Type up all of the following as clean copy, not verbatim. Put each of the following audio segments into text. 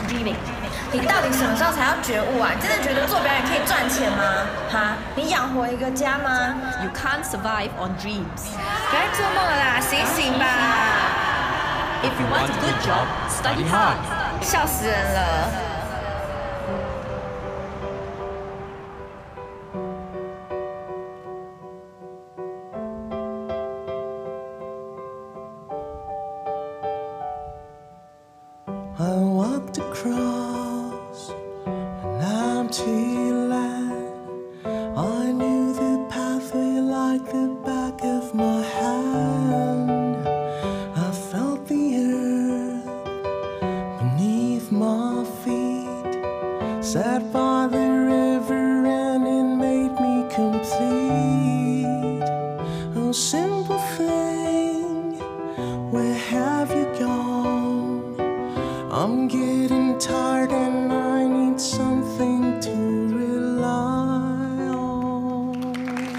dreaming. 你到底什么时候才要觉悟啊？你真的觉得做表演可以赚钱吗？哈，你养活一个家吗？ You can't survive on dreams. 不要做梦了啦，醒醒吧！ If you want a good job, study hard. 笑死人了。 I walked across an empty land. I knew the pathway like the back of my hand. I felt the earth beneath my feet, sat by the river and it made me complete. Oh, simple thing, where have you gone? I'm getting tired and I need something to rely on.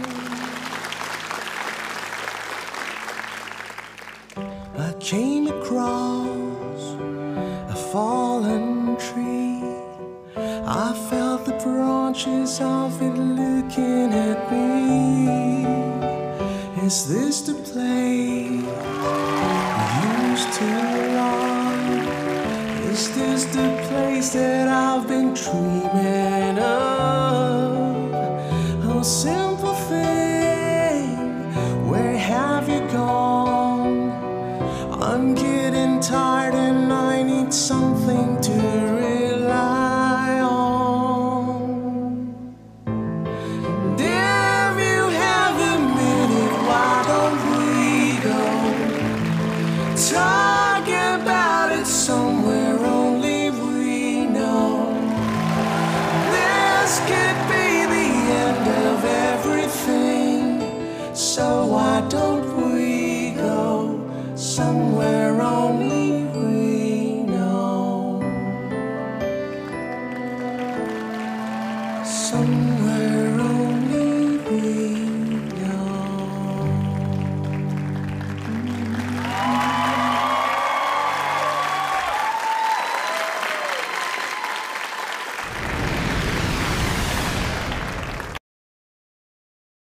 I came across a fallen tree. I felt the branches of it looking at me. Is this the place we used to love? Is this the place that I've been dreaming of? Oh, simple thing, where have you gone? I'm getting tired and I need something to rely on. And if you have a minute, why don't we go talk about it somewhere? Could be the end of everything, so why don't we go somewhere only we know? Somewhere